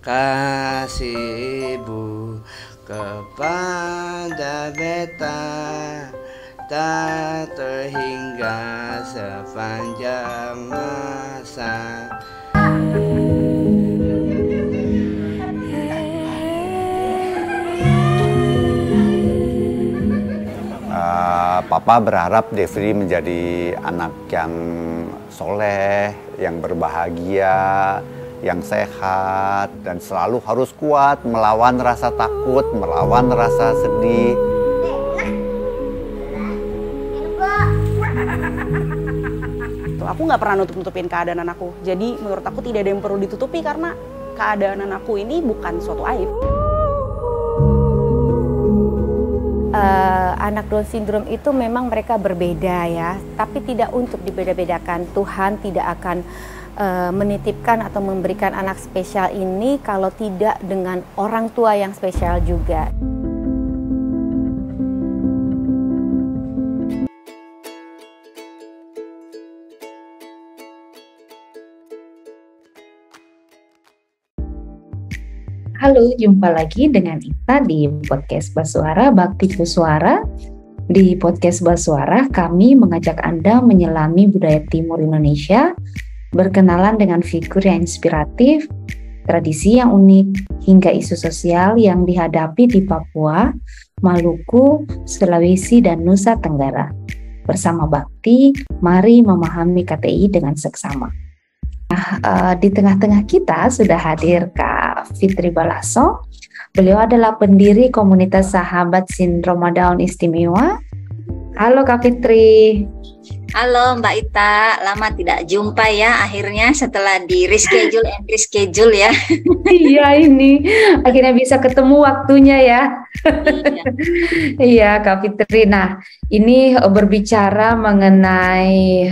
kasih ibu kepada beta tak terhingga sepanjang masa. Papa berharap Devri menjadi anak yang soleh, yang berbahagia, yang sehat, dan selalu harus kuat melawan rasa takut, melawan rasa sedih. Aku nggak pernah nutup-nutupin keadaan anakku. Jadi menurut aku tidak ada yang perlu ditutupi karena keadaan anakku ini bukan suatu aib. Anak Down syndrome itu memang mereka berbeda ya, tapi tidak untuk dibeda-bedakan. Tuhan tidak akan menitipkan atau memberikan anak spesial ini kalau tidak dengan orang tua yang spesial juga. Halo, jumpa lagi dengan Ita di podcast Basuara Bakti Suara. Di podcast Basuara, kami mengajak Anda menyelami budaya Timur Indonesia, berkenalan dengan figur yang inspiratif, tradisi yang unik, hingga isu sosial yang dihadapi di Papua, Maluku, Sulawesi, dan Nusa Tenggara. Bersama Bakti, mari memahami KTI dengan seksama. Di tengah-tengah kita sudah hadir Kak Fitri Balaso. Beliau adalah pendiri komunitas sahabat sindroma Down istimewa. Halo Kak Fitri. Halo Mbak Ita, lama tidak jumpa ya akhirnya setelah di reschedule ya. Iya, ini akhirnya bisa ketemu waktunya ya. Iya Kak Fitri. Nah, ini berbicara mengenai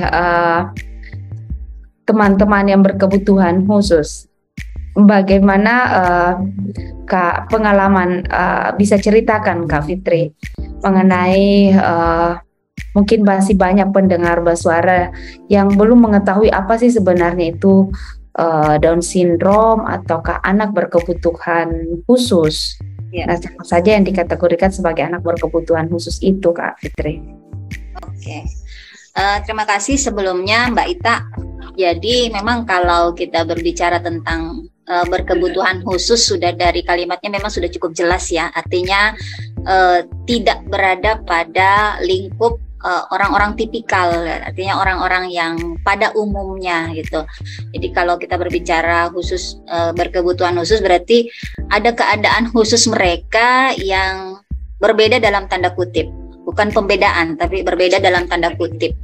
teman-teman yang berkebutuhan khusus. Bagaimana Kak pengalaman bisa ceritakan Kak Fitri mengenai mungkin masih banyak pendengar Basuara yang belum mengetahui apa sih sebenarnya itu Down syndrome ataukah anak berkebutuhan khusus. Ya. Nah, siapa saja yang dikategorikan sebagai anak berkebutuhan khusus itu Kak Fitri? Oke. Terima kasih sebelumnya Mbak Ita. Jadi memang kalau kita berbicara tentang berkebutuhan khusus, sudah dari kalimatnya memang sudah cukup jelas ya. Artinya tidak berada pada lingkup orang-orang tipikal, artinya orang-orang yang pada umumnya gitu. Jadi kalau kita berbicara khusus berkebutuhan khusus, berarti ada keadaan khusus mereka yang berbeda dalam tanda kutip. Bukan pembedaan, tapi berbeda dalam tanda kutip.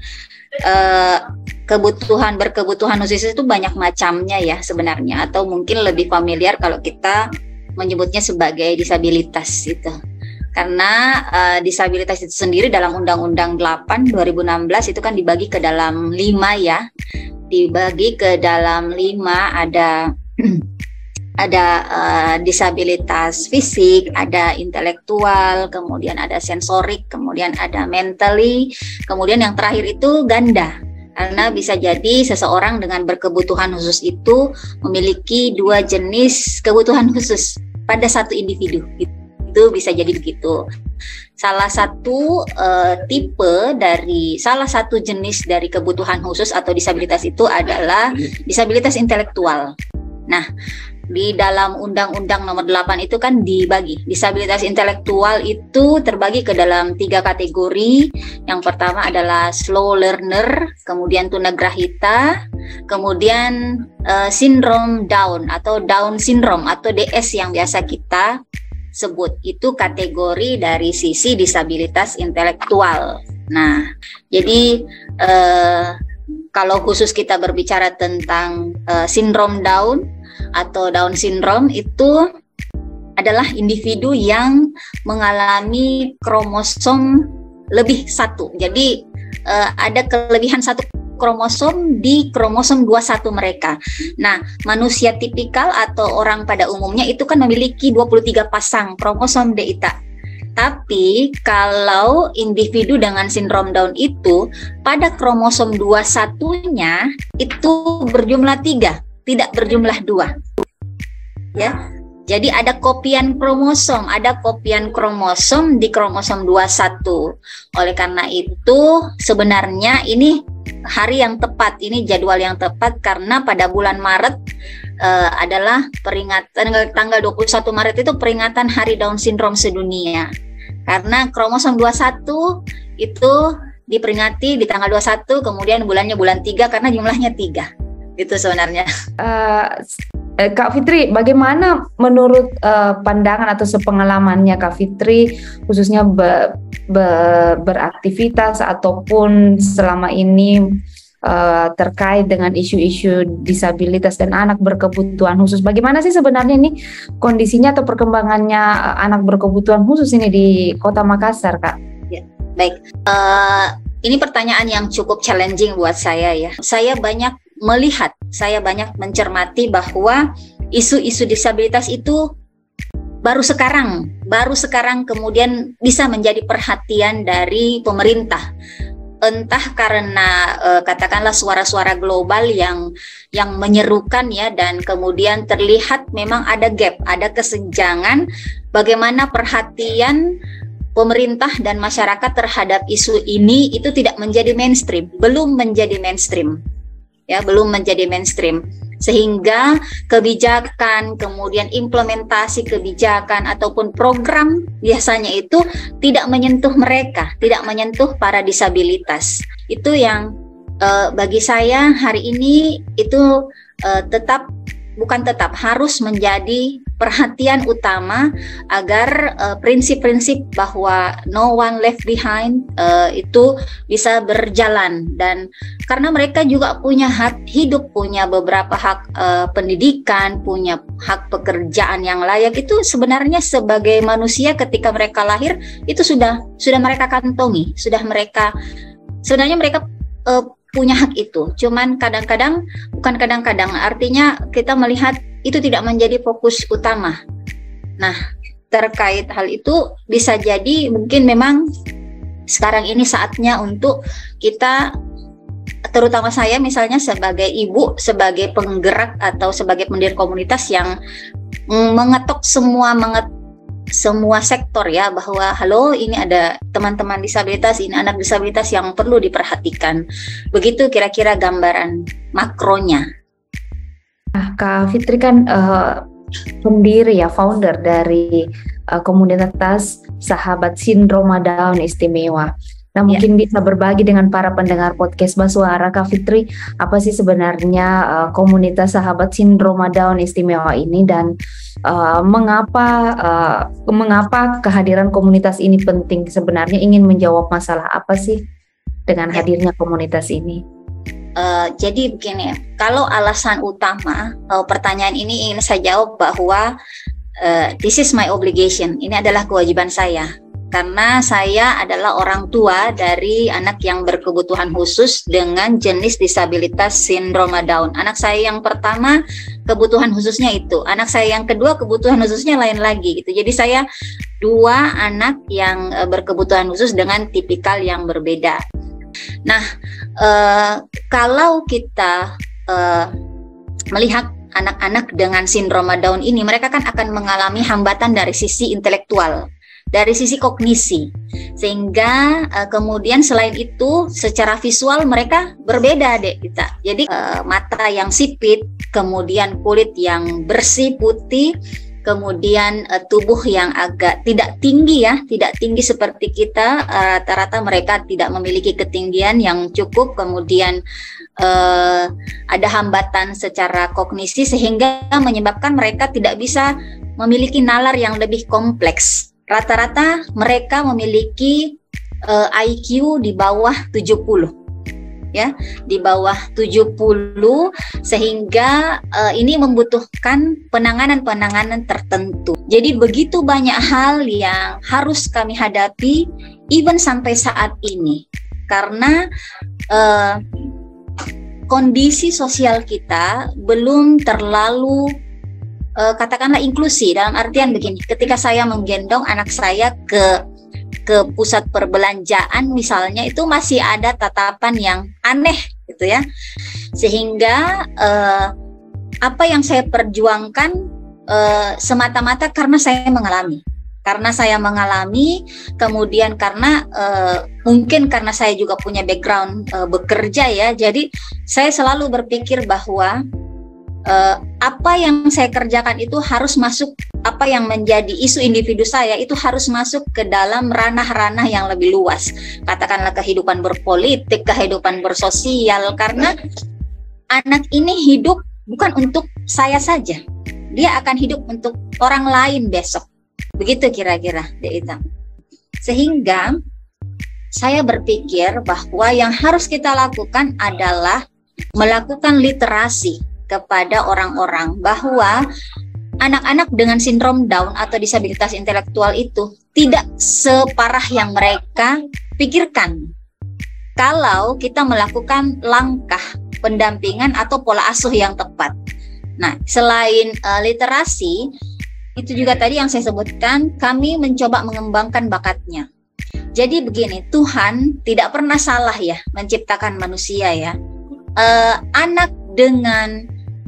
Berkebutuhan khusus itu banyak macamnya ya sebenarnya, atau mungkin lebih familiar kalau kita menyebutnya sebagai disabilitas gitu. Karena disabilitas itu sendiri dalam Undang-Undang 8 2016 itu kan dibagi ke dalam 5 ya. Dibagi ke dalam 5, ada disabilitas fisik, ada intelektual, kemudian ada sensorik, kemudian ada mentally, kemudian yang terakhir itu ganda. Karena bisa jadi seseorang dengan berkebutuhan khusus itu memiliki 2 jenis kebutuhan khusus pada satu individu. Itu bisa jadi begitu. Salah satu salah satu jenis dari kebutuhan khusus atau disabilitas itu adalah disabilitas intelektual. Nah, di dalam Undang-Undang Nomor 8 itu kan dibagi. Disabilitas intelektual itu terbagi ke dalam 3 kategori. Yang pertama adalah slow learner, kemudian tunagrahita, kemudian sindrom Down atau Down syndrome atau DS yang biasa kita sebut. Itu kategori dari sisi disabilitas intelektual. Nah, jadi kalau khusus kita berbicara tentang sindrom Down atau Down syndrome, itu adalah individu yang mengalami kromosom lebih 1. Jadi ada kelebihan 1 kromosom di kromosom 21 mereka. Nah, manusia tipikal atau orang pada umumnya itu kan memiliki 23 pasang kromosom DITA. Tapi kalau individu dengan sindrom Down itu pada kromosom 21-nya itu berjumlah 3, tidak berjumlah 2. ya. Jadi ada kopian kromosom di kromosom 21. Oleh karena itu sebenarnya ini hari yang tepat, ini jadwal yang tepat karena pada bulan Maret adalah peringatan tanggal 21 Maret itu peringatan Hari Down Syndrome sedunia. Karena kromosom 21 itu diperingati di tanggal 21, kemudian bulannya bulan 3 karena jumlahnya 3. Itu sebenarnya. Kak Fitri, bagaimana menurut pandangan atau sepengalamannya Kak Fitri, khususnya beraktivitas ataupun selama ini terkait dengan isu-isu disabilitas dan anak berkebutuhan khusus? Bagaimana sih sebenarnya ini kondisinya atau perkembangannya anak berkebutuhan khusus ini di Kota Makassar, Kak? Ya, baik. Ini pertanyaan yang cukup challenging buat saya ya. Saya banyak mencermati bahwa isu-isu disabilitas itu baru sekarang kemudian bisa menjadi perhatian dari pemerintah. Entah karena katakanlah suara-suara global yang menyerukan ya, dan kemudian terlihat memang ada gap, ada kesenjangan bagaimana perhatian pemerintah dan masyarakat terhadap isu ini itu tidak menjadi mainstream, belum menjadi mainstream. Ya, belum menjadi mainstream, sehingga kebijakan, kemudian implementasi kebijakan ataupun program biasanya itu tidak menyentuh mereka, tidak menyentuh para disabilitas. Itu yang bagi saya hari ini itu harus menjadi perhatian utama agar prinsip-prinsip bahwa no one left behind itu bisa berjalan, dan karena mereka juga punya hak hidup, punya beberapa hak pendidikan, punya hak pekerjaan yang layak, itu sebenarnya sebagai manusia ketika mereka lahir itu sudah mereka kantongi, sebenarnya mereka punya hak itu. Cuman artinya kita melihat itu tidak menjadi fokus utama. Nah, terkait hal itu bisa jadi mungkin memang sekarang ini saatnya untuk kita, terutama saya misalnya sebagai ibu, sebagai penggerak atau sebagai pendiri komunitas yang mengetok semua sektor ya, bahwa halo, ini ada teman-teman disabilitas, ini anak disabilitas yang perlu diperhatikan. Begitu kira-kira gambaran makronya. Nah, Kak Fitri kan pendiri ya, founder dari komunitas Sahabat Sindroma Down Istimewa. Nah, mungkin bisa berbagi dengan para pendengar podcast Basuara, Kak Fitri, apa sih sebenarnya komunitas Sahabat Sindroma Down Istimewa ini, dan mengapa kehadiran komunitas ini penting? Sebenarnya ingin menjawab masalah apa sih dengan hadirnya komunitas ini? Jadi begini, kalau alasan utama pertanyaan ini ingin saya jawab bahwa this is my obligation, ini adalah kewajiban saya. Karena saya adalah orang tua dari anak yang berkebutuhan khusus dengan jenis disabilitas sindroma Down. Anak saya yang pertama kebutuhan khususnya itu, anak saya yang kedua kebutuhan khususnya lain lagi gitu. Jadi saya dua anak yang berkebutuhan khusus dengan tipikal yang berbeda. Nah, kalau kita melihat anak-anak dengan sindroma Down ini, mereka kan akan mengalami hambatan dari sisi intelektual, dari sisi kognisi, sehingga kemudian selain itu secara visual mereka berbeda deh kita. Jadi mata yang sipit, kemudian kulit yang bersih putih, kemudian tubuh yang agak tidak tinggi ya, tidak tinggi seperti kita, rata-rata mereka tidak memiliki ketinggian yang cukup, kemudian ada hambatan secara kognisi sehingga menyebabkan mereka tidak bisa memiliki nalar yang lebih kompleks. Rata-rata mereka memiliki IQ di bawah 70 ya, di bawah 70, sehingga ini membutuhkan penanganan tertentu. Jadi begitu banyak hal yang harus kami hadapi even sampai saat ini, karena kondisi sosial kita belum terlalu katakanlah inklusi, dalam artian begini, ketika saya menggendong anak saya ke pusat perbelanjaan misalnya, itu masih ada tatapan yang aneh gitu ya, sehingga apa yang saya perjuangkan semata-mata karena saya mengalami. Kemudian karena mungkin karena saya juga punya background bekerja ya, jadi saya selalu berpikir bahwa apa yang saya kerjakan itu harus masuk, apa yang menjadi isu individu saya itu harus masuk ke dalam ranah-ranah yang lebih luas, katakanlah kehidupan berpolitik, kehidupan bersosial, karena anak ini hidup bukan untuk saya saja, dia akan hidup untuk orang lain besok. Begitu kira-kira, Deita. Sehingga saya berpikir bahwa yang harus kita lakukan adalah melakukan literasi kepada orang-orang bahwa anak-anak dengan sindrom Down atau disabilitas intelektual itu tidak separah yang mereka pikirkan. Kalau kita melakukan langkah pendampingan atau pola asuh yang tepat. Nah, selain literasi, itu juga tadi yang saya sebutkan, kami mencoba mengembangkan bakatnya. Jadi begini, Tuhan tidak pernah salah ya menciptakan manusia ya. Anak dengan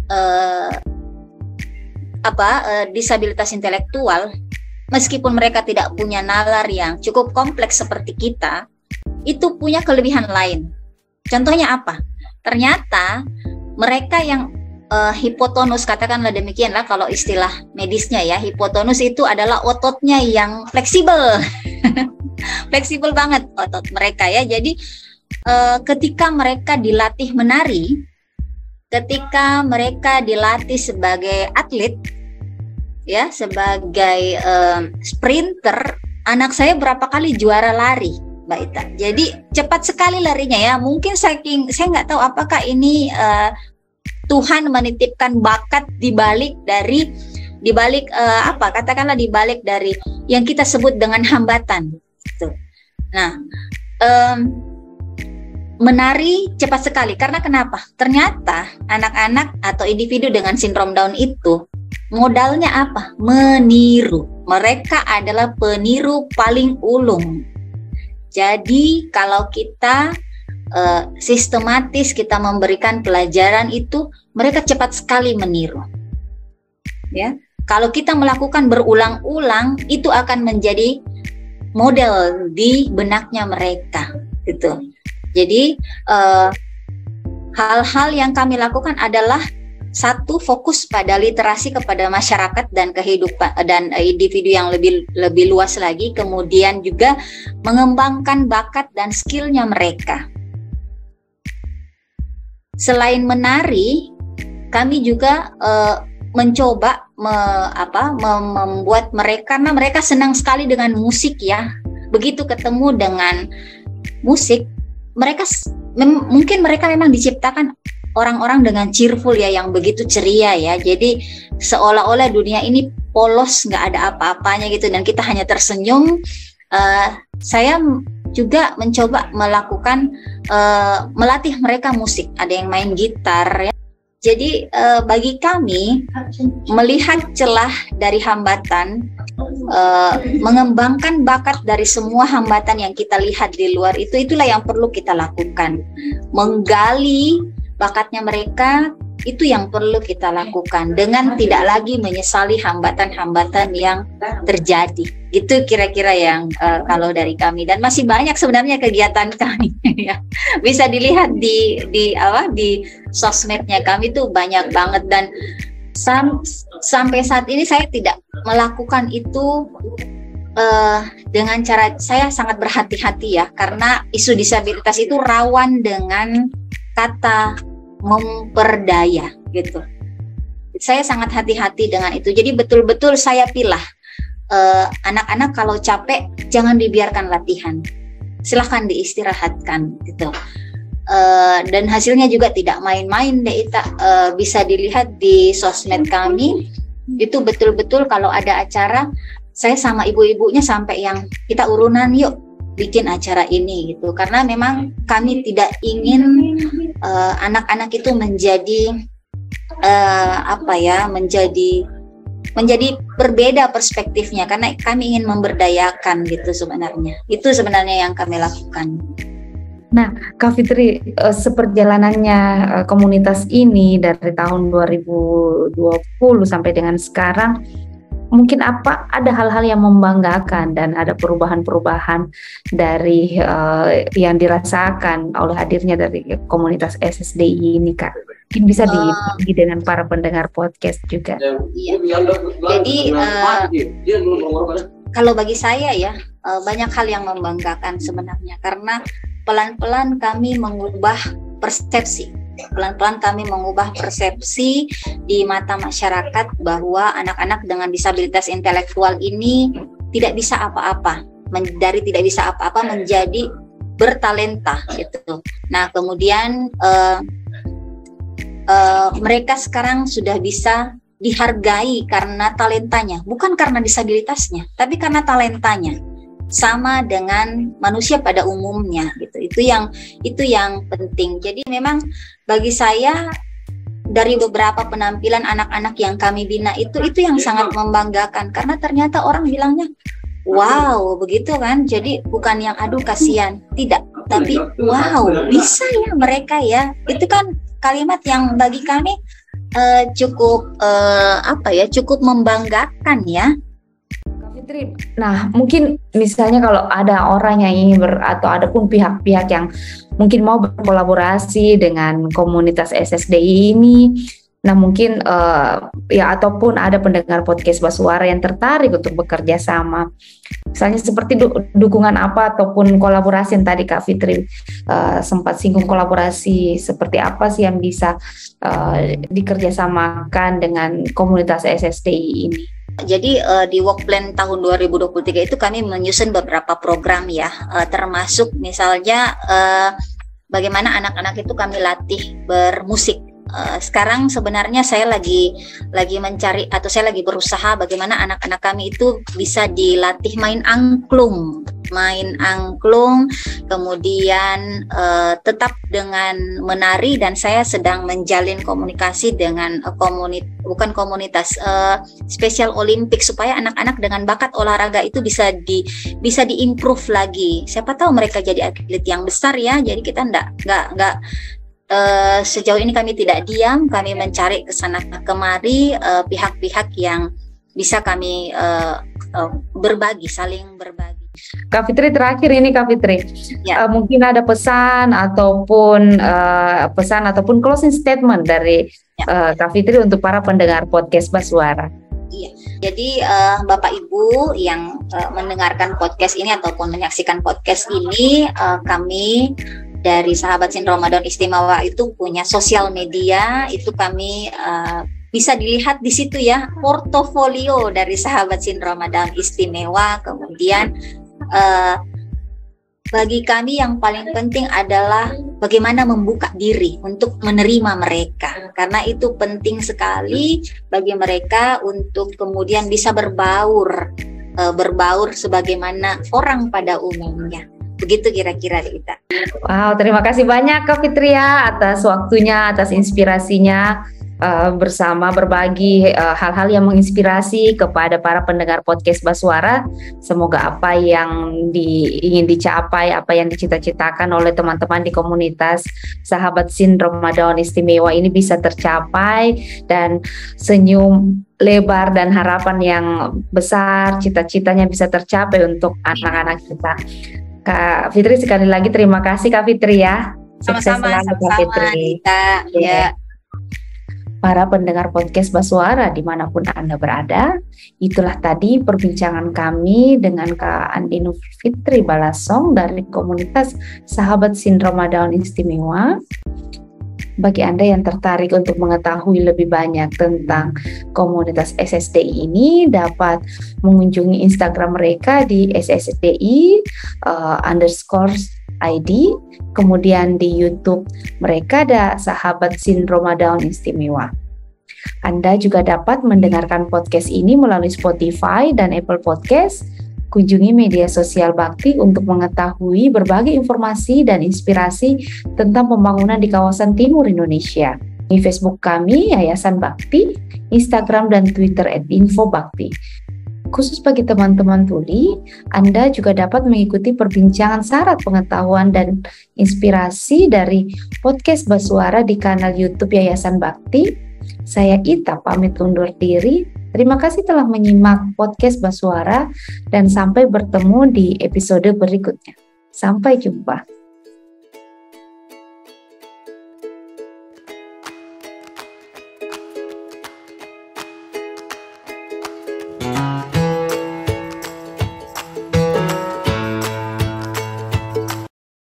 disabilitas intelektual, meskipun mereka tidak punya nalar yang cukup kompleks seperti kita, itu punya kelebihan lain. Contohnya apa? Ternyata mereka yang hipotonus, katakanlah demikianlah kalau istilah medisnya ya, hipotonus itu adalah ototnya yang fleksibel. Fleksibel banget otot mereka ya. Jadi ketika mereka dilatih menari, ketika mereka dilatih sebagai atlet ya, sebagai sprinter, anak saya berapa kali juara lari, Mbak Ita. Jadi cepat sekali larinya ya. Mungkin saking saya nggak tahu apakah ini Tuhan menitipkan bakat di balik dari yang kita sebut dengan hambatan. Gitu. Nah, menari cepat sekali karena kenapa? Ternyata anak-anak atau individu dengan sindrom Down itu modalnya apa? Meniru. Mereka adalah peniru paling ulung. Jadi kalau kita sistematis kita memberikan pelajaran itu, mereka cepat sekali meniru. Ya, kalau kita melakukan berulang-ulang, itu akan menjadi model di benaknya mereka. Gitu. Jadi hal-hal yang kami lakukan adalah satu, fokus pada literasi kepada masyarakat dan kehidupan dan individu yang lebih luas lagi. Kemudian juga mengembangkan bakat dan skillnya mereka. Selain menari, kami juga mencoba membuat mereka, karena mereka senang sekali dengan musik ya. Begitu ketemu dengan musik, mereka mungkin mereka memang diciptakan orang-orang dengan cheerful ya, yang begitu ceria ya. Jadi seolah-olah dunia ini polos, nggak ada apa-apanya gitu, dan kita hanya tersenyum. Saya juga mencoba melakukan melatih mereka musik. Ada yang main gitar ya. Jadi bagi kami melihat celah dari hambatan, mengembangkan bakat dari semua hambatan yang kita lihat di luar itulah yang perlu kita lakukan. Menggali bakatnya mereka, itu yang perlu kita lakukan dengan tidak lagi menyesali hambatan-hambatan yang terjadi. Itu kira-kira yang kalau dari kami, dan masih banyak sebenarnya kegiatan kami ya. Bisa dilihat di sosmednya kami tuh banyak banget, dan sampai saat ini saya tidak melakukan itu dengan cara, saya sangat berhati-hati ya, karena isu disabilitas itu rawan dengan kata memperdaya gitu. Saya sangat hati-hati dengan itu. Jadi betul-betul saya pilah anak-anak kalau capek jangan dibiarkan latihan, silahkan diistirahatkan gitu. Dan hasilnya juga tidak main-main deh, bisa dilihat di sosmed kami. Itu betul-betul kalau ada acara, saya sama ibu-ibunya sampai yang kita urunan, yuk bikin acara ini gitu, karena memang kami tidak ingin anak-anak itu menjadi menjadi berbeda perspektifnya, karena kami ingin memberdayakan gitu sebenarnya. Itu sebenarnya yang kami lakukan. Nah, Kak Fitri, seperjalanannya komunitas ini dari tahun 2020 sampai dengan sekarang, mungkin ada hal-hal yang membanggakan dan ada perubahan-perubahan dari yang dirasakan oleh hadirnya dari komunitas SSDI ini, Kak. Mungkin bisa dibagi dengan para pendengar podcast juga. Iya. Jadi kalau bagi saya ya, banyak hal yang membanggakan sebenarnya, karena pelan-pelan kami mengubah persepsi. Pelan-pelan kami mengubah persepsi di mata masyarakat bahwa anak-anak dengan disabilitas intelektual ini tidak bisa apa-apa. Dari tidak bisa apa-apa menjadi bertalenta gitu. Nah, kemudian mereka sekarang sudah bisa dihargai karena talentanya, bukan karena disabilitasnya, tapi karena talentanya. Sama dengan manusia pada umumnya gitu. Itu yang penting. Jadi memang bagi saya dari beberapa penampilan anak-anak yang kami bina itu yang sangat membanggakan, karena ternyata orang bilangnya wow, begitu kan. Jadi bukan yang aduh kasihan, tidak, tapi wow, bisa ya mereka ya. Itu kan kalimat yang bagi kami cukup cukup membanggakan ya. Nah, mungkin misalnya kalau ada orang yang ingin atau ada pun pihak-pihak yang mungkin mau berkolaborasi dengan komunitas SSDI ini, nah mungkin ataupun ada pendengar podcast Basuara yang tertarik untuk bekerja sama, misalnya seperti dukungan apa ataupun kolaborasi yang tadi Kak Fitri sempat singgung, kolaborasi seperti apa sih yang bisa dikerjasamakan dengan komunitas SSDI ini? Jadi di work plan tahun 2023 itu kami menyusun beberapa program ya, termasuk misalnya bagaimana anak-anak itu kami latih bermusik. Sekarang sebenarnya saya lagi mencari, atau saya lagi berusaha bagaimana anak-anak kami itu bisa dilatih main angklung, kemudian tetap dengan menari, dan saya sedang menjalin komunikasi dengan komunitas Special Olympic, supaya anak-anak dengan bakat olahraga itu bisa diimprove lagi. Siapa tahu mereka jadi atlet yang besar ya. Jadi kita nggak sejauh ini kami tidak diam, kami mencari kesana kemari pihak-pihak yang bisa kami saling berbagi. Kak Fitri, terakhir ini Kak Fitri, ya. Mungkin ada pesan ataupun closing statement dari Kak Fitri untuk para pendengar podcast Basuara. Iya, jadi Bapak Ibu yang mendengarkan podcast ini ataupun menyaksikan podcast ini, kami dari Sahabat Sin Ramadan Istimewa itu punya sosial media, itu kami bisa dilihat di situ ya, portofolio dari Sahabat Sin Ramadan Istimewa. Kemudian bagi kami yang paling penting adalah bagaimana membuka diri untuk menerima mereka, karena itu penting sekali bagi mereka untuk kemudian bisa berbaur sebagaimana orang pada umumnya. Begitu kira-kira kita. Wow, terima kasih banyak Kak Fitri ya atas waktunya, atas inspirasinya, bersama berbagi hal-hal yang menginspirasi kepada para pendengar podcast Basuara. Semoga apa yang ingin dicapai, apa yang dicita-citakan oleh teman-teman di komunitas Sahabat Sin Ramadan Istimewa ini bisa tercapai, dan senyum lebar dan harapan yang besar, cita-citanya bisa tercapai untuk anak-anak kita. Kak Fitri, sekali lagi terima kasih Kak Fitri ya. Sama-sama Kak Fitri. Ya. Para pendengar podcast Basuara dimanapun Anda berada, itulah tadi perbincangan kami dengan Kak Andi Nur Fitri Balasong dari komunitas Sahabat Sin Ramadan Istimewa. Bagi Anda yang tertarik untuk mengetahui lebih banyak tentang komunitas SSDI ini, dapat mengunjungi Instagram mereka di @SSDI_ID. Kemudian di YouTube mereka ada Sahabat Sin Ramadan Istimewa. Anda juga dapat mendengarkan podcast ini melalui Spotify dan Apple Podcast. Kunjungi media sosial Bakti untuk mengetahui berbagai informasi dan inspirasi tentang pembangunan di kawasan Timur Indonesia. Di Facebook kami, Yayasan Bakti, Instagram dan Twitter @infobakti. Khusus bagi teman-teman tuli, Anda juga dapat mengikuti perbincangan syarat pengetahuan dan inspirasi dari podcast Basuara di kanal YouTube Yayasan Bakti. Saya Ita pamit undur diri. Terima kasih telah menyimak podcast Basuara dan sampai bertemu di episode berikutnya. Sampai jumpa.